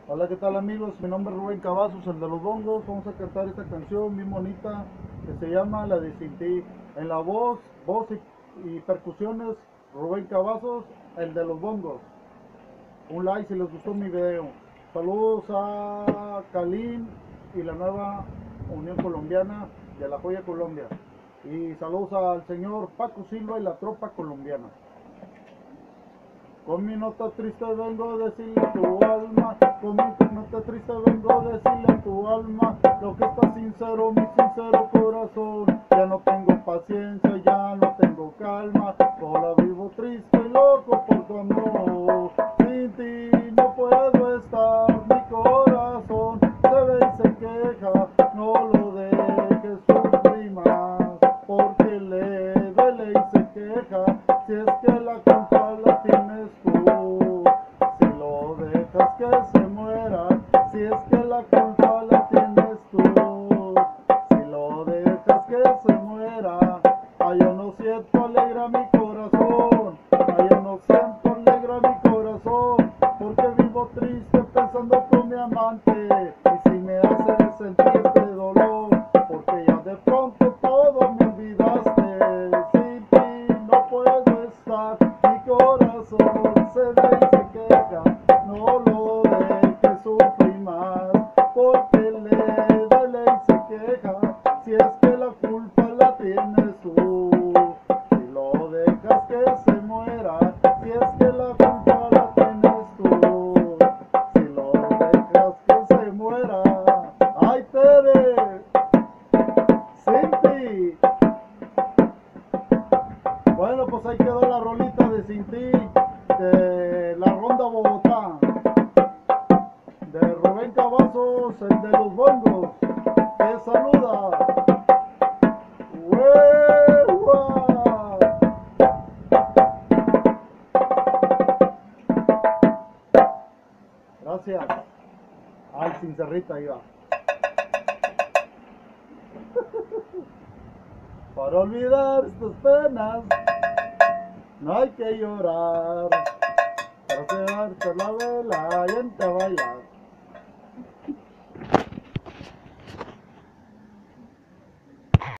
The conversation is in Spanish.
Hola, ¿qué tal amigos? Mi nombre es Rubén Cavazos, el de los bongos. Vamos a cantar esta canción bien bonita que se llama La de Sin Ti. En la voz y percusiones, Rubén Cavazos, el de los bongos. Un like si les gustó mi video. Saludos a Kalim y la nueva Unión Colombiana de La Joya Colombia. Y saludos al señor Paco Silva y la tropa colombiana. Con mi nota triste vengo a decirle a tu alma, con mi nota triste vengo a decirle a tu alma, lo que está sincero, mi sincero corazón. Ya no tengo paciencia, ya no tengo calma, sola vivo triste y loco por tu amor. Sin ti no puedo estar, mi corazón se ve y se queja, no lo dejes sufrir más, porque le duele y se queja, si es que la culpa la tienes tú. Si lo dejas que se muera, si es que la culpa la tienes tú. Si lo dejas que se muera, ay yo no siento alegra mi corazón, ay yo no siento alegra mi corazón, porque vivo triste pensando con mi amante, y si me hace sentir este dolor, porque ya de pronto todo me olvidaste. Sin ti no puedo estar, mi corazón se ve y se queja, no lo dejes sufrir más, porque le duele y se queja, si es que la culpa la tienes tú. Si lo dejas que se muera, si es que la culpa la tienes tú. Si lo dejas que se muera, ay Tere, sin ti. Bueno, pues ahí quedó la rolita de Sin Ti, de la Ronda Bogotá, de Rubén Cavazos, el de los bongos, que saluda. ¡Hueva! Gracias. Ay, sin cerrita iba. Para olvidar estas penas, no hay que llorar. Para quedarse la vela y ente a bailar.